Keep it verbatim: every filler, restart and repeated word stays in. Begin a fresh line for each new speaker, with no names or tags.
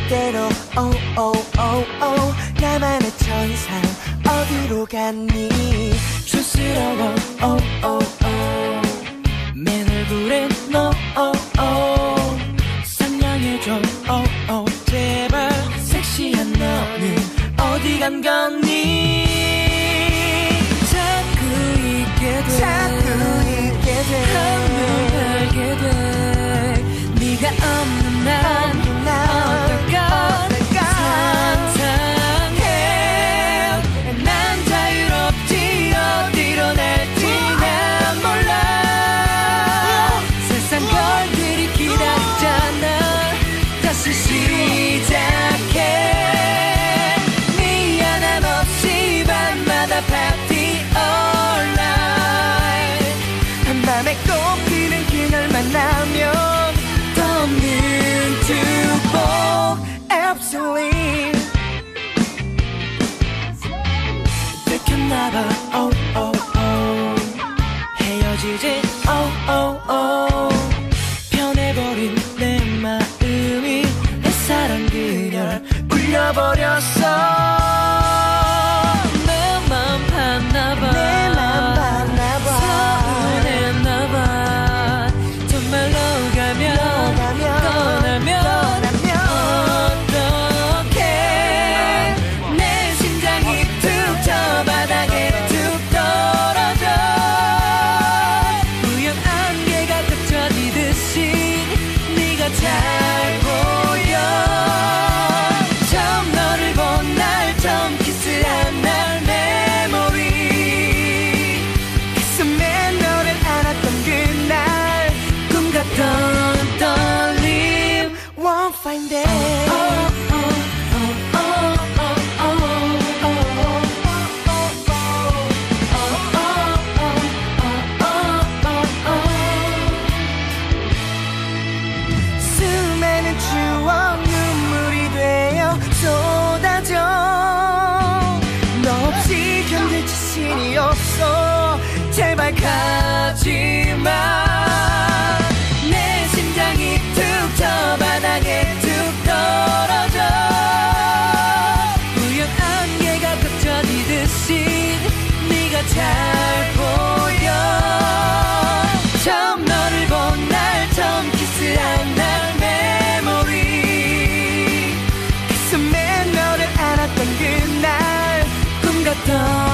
때로 oh oh oh oh 나만의 천사 어디로 갔니 촌스러워 oh oh oh 맨 얼굴에 no oh oh 상냥해줘 oh oh 제발 섹시한 너는 어디 간 거니 자꾸 잊게 돼 자꾸 잊게 돼 한눈 팔게 돼 네가 없는 날 어떨까 상상해 난 자유롭지 어디로 날지 난 몰라 세상 걸들이 기다리잖아 다시 시작해 미안함 없이 밤마다 파티 all night 한밤에 꽃피는 그날 만나면 더 없는 두복 absolute 들켰나봐 oh oh oh 헤어지지 oh oh oh 변해버린 내 마음이 내 사랑 그녀를 울려버렸어 내 맘 봤나봐 내 맘 봤나봐 서운했나봐 정말로 가면 떠나면 어떡해 내 심장이 툭 저 바닥에 툭 떨어져 우연 안개가 겹쳐지듯이 네가 잘 보여 처음 너를 본 날 처음 키스한 날 메모리 가슴에 너를 안았던 그날 꿈 같던 떨림 One fine day oh, oh, oh, oh, oh, oh, oh, 수많은 추억 눈물이 되어 쏟아져 너 없이 견딜 자신이 없어 제발 가지마 내 심장이 툭 저 바닥에 툭 떨어져 우연 안개가 겹쳐지듯이 네가 잘 보여 처음 너를 본 날 처음 키스한 날 메모리 가슴에 너를 안았던 그날 꿈 같던